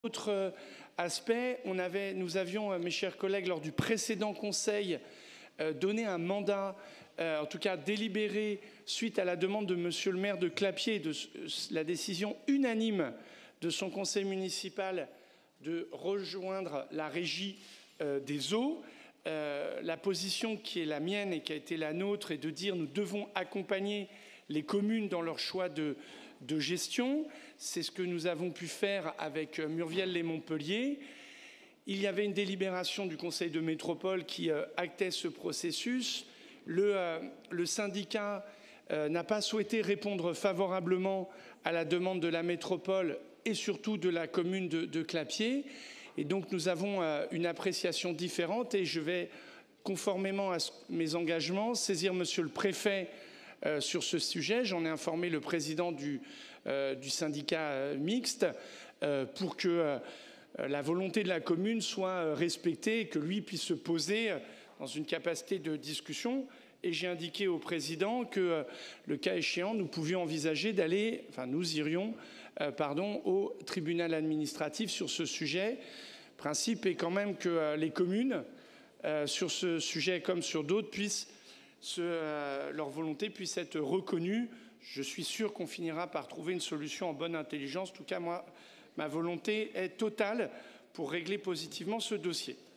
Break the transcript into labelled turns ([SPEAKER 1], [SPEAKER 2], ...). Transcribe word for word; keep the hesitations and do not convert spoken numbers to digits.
[SPEAKER 1] Autre aspect, on avait, nous avions, mes chers collègues, lors du précédent Conseil, euh, donné un mandat, euh, en tout cas délibéré, suite à la demande de Monsieur le maire de Clapiers, de la décision unanime de son conseil municipal de rejoindre la régie euh, des eaux. Euh, la position qui est la mienne et qui a été la nôtre est de dire nous devons accompagner les communes dans leur choix de, de gestion. C'est ce que nous avons pu faire avec Murviel et Montpellier. Il y avait une délibération du Conseil de métropole qui euh, actait ce processus. Le, euh, le syndicat euh, n'a pas souhaité répondre favorablement à la demande de la métropole et surtout de la commune de, de Clapiers. Et donc nous avons euh, une appréciation différente et je vais, conformément à mes engagements, saisir Monsieur le préfet euh, sur ce sujet. J'en ai informé le président du, euh, du syndicat euh, mixte euh, pour que euh, la volonté de la commune soit respectée et que lui puisse se poser dans une capacité de discussion. Et j'ai indiqué au président que, euh, le cas échéant, nous pouvions envisager d'aller, enfin nous irions, euh, pardon, au tribunal administratif sur ce sujet. Le principe est quand même que euh, les communes, euh, sur ce sujet comme sur d'autres, puissent se, euh, leur volonté puisse être reconnue. Je suis sûr qu'on finira par trouver une solution en bonne intelligence. En tout cas, moi, ma volonté est totale pour régler positivement ce dossier.